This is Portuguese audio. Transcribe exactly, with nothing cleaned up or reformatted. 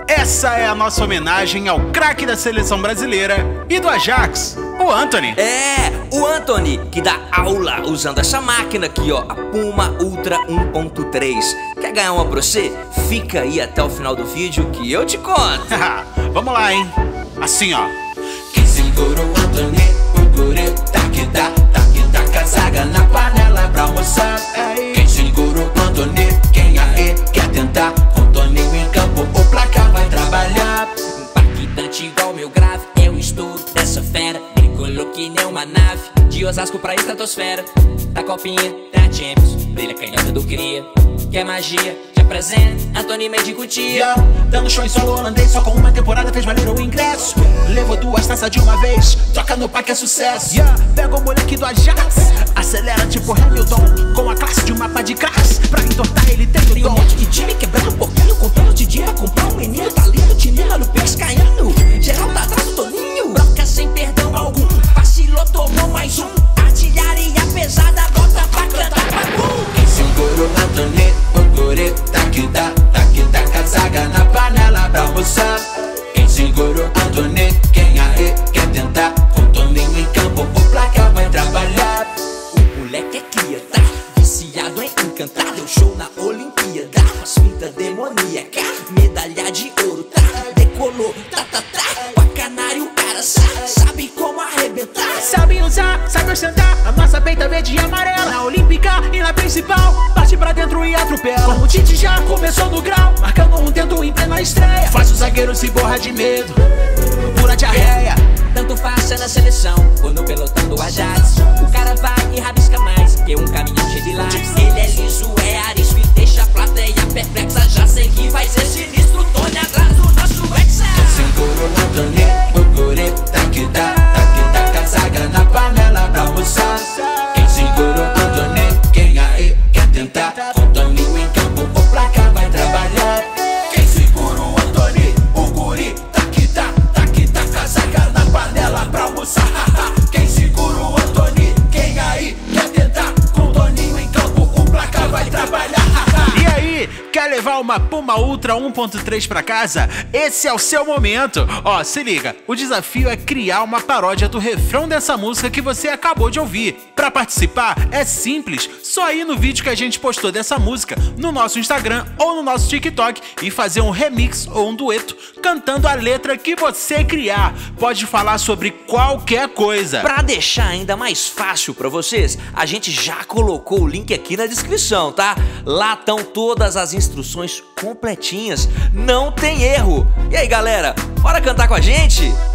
Essa é a nossa homenagem ao craque da seleção brasileira e do Ajax, o Antony. É, o Antony, que dá aula usando essa máquina aqui, ó, a Puma Ultra um ponto três. Quer ganhar uma pra você? Fica aí até o final do vídeo que eu te conto. Vamos lá, hein? Assim, ó. Quem segura o Antony, o guri, tá que dá, tá que dá casaga na panela pra almoçar. Quem segura o Antony, quem aí quer tentar, com Toninho em campo, o placar vai trabalhar. Impactante igual meu grave, eu estouro dessa fera. Tricolor que nem uma nave, de Osasco pra estratosfera. Da copinha, da Champions, brilha canhota do cria. Quer magia, te apresenta, Antony Médico Tia. Yeah, dando show em solo holandês, só com uma temporada fez valer o ingresso. Levou duas taças de uma vez, toca no parque é sucesso. Yeah, pega o moleque do Ajax, acelera tipo Hamilton, com a classe de um mapa de crass. Pra entortar ele tem o Tem um dom. monte de time quebrando um pouquinho, contando de dia pra comprar um menino. Tá lindo, Tinina no Pix caindo, geral tá atrás do Toninho. Broca sem perdão algum, vacilou, tomou mais um. Artilharia pesada, bota pra cantar pra gol. Quem segura o Antony, o guri, tá que dá, tá que dá casaga na panela pra almoçar. Quem segura o Antony, quem aí quer tentar, com Toninho em campo, o placar vai trabalhar. O moleque é cria, tá viciado em encantar. Deu show na Olimpíada, com as fintas demoníacas, medalha de ouro, tá, decolou, tá, tá, tá. Pra canário o cara sabe, sabe como arrebentar. Sabe usar, sabe ostentar a nossa peita verde e amarela. Na Olímpica e na principal, parte pra dentro e atropela. O Tite já começou no grau, marcando um dedo em plena estreia. Faz o zagueiro se borra de medo, pura diarreia. Tanto faz ser na seleção ou no pelotão do Ajax. O cara vai e rabisca mais que um caminhão cheio de lajes. Ele é liso, é arisco e deixa a plateia perplexa. Já sei que vai ser sinistro, Tony atrás do nosso Hexa. Quem segura o Antony, o guri, tá que dá, tá que dá casaga na panela pra almoçar. Quem segura o Antony, quem aí quer tentar, com Toninho em campo, o placar vai trabalhar. Quem segura o Antony, o guri, tá que dá, tá que dá casaga na panela pra almoçar. Quem segura o Antony, quem aí quer tentar, com Toninho em campo, o placar vai trabalhar. E aí, quer levar uma Puma Ultra um ponto três pra casa? Esse é o seu momento. Ó, se liga, o desafio é criar uma paródia do refrão dessa música que você acabou de ouvir. Pra participar, é simples, só ir no vídeo que a gente postou dessa música no nosso Instagram ou no nosso TikTok e fazer um remix ou um dueto cantando a letra que você criar. Pode falar sobre qualquer coisa. Pra deixar ainda mais fácil pra vocês, a gente já colocou o link aqui na descrição, tá? Lá estão todas as instruções completinhas, não tem erro. E aí, galera, bora cantar com a gente?